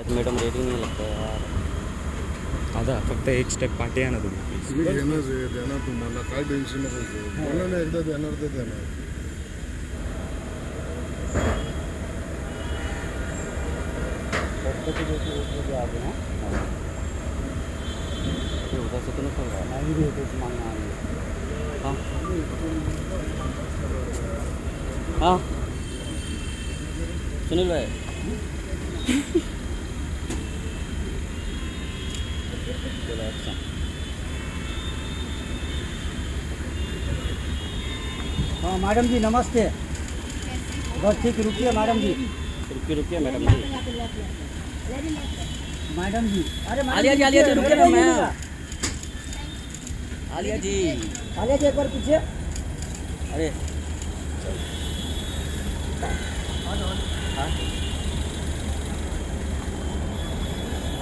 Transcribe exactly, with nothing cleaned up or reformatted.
Madam rating नहीं लगता है यार. दादा फक्त एक स्टेप पाठी आहे ना तुम्ही प्लीज. मी घेणार आहे देणार तुम्हाला काय टेन्शन नको घेऊ. मला ना एकदा देणार ते देणार. उधर से तो नहीं चल रहा है. मांगना हाँ हाँ सुनील भाई. हाँ मैडम जी नमस्ते. बस ठीक रुकिए मैडम जी. रुकिए रुकिए मैडम जी. मैडम जी अरे आलिया जी आलिया जी रुकिए ना. मैं आलिया जी आलिया जी एक बार पीछे. अरे हाँ